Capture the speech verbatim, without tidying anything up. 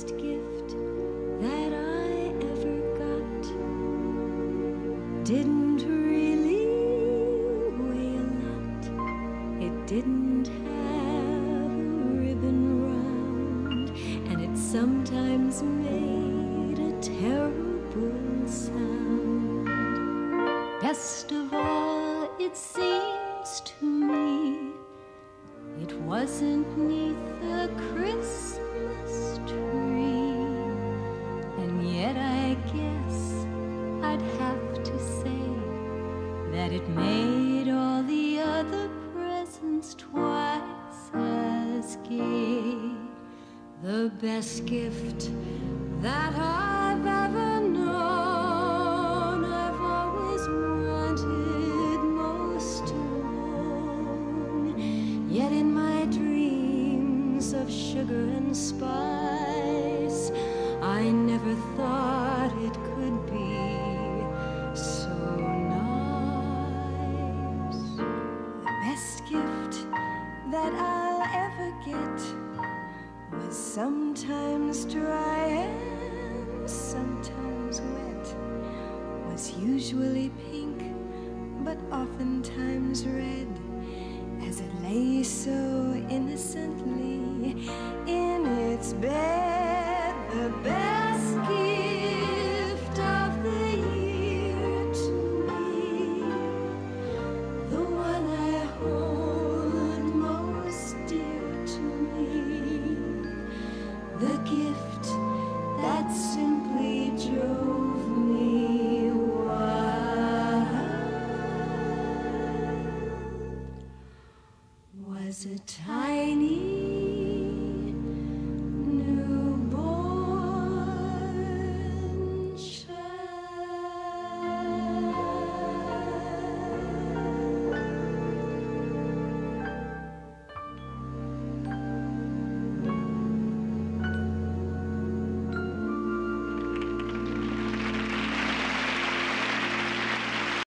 gift that I ever got didn't really weigh a lot. It didn't have a ribbon round, and it sometimes made a terrible sound. Best of all, it seems to me it wasn't 'neath a Christmas tree, and yet I guess I'd have to say that it made all the other presents twice as gay. The best gift that I've ever known, I've always wanted most to own. Yet in my dreams of sugar and spice, I never thought it could be so nice. The best gift that I'll ever get was sometimes dry and sometimes wet, was usually pink but oftentimes red, as it lay so innocently in its bed. The best gift of the year to me, the one I hold most dear to me, the gift that simply drove me wild, was a time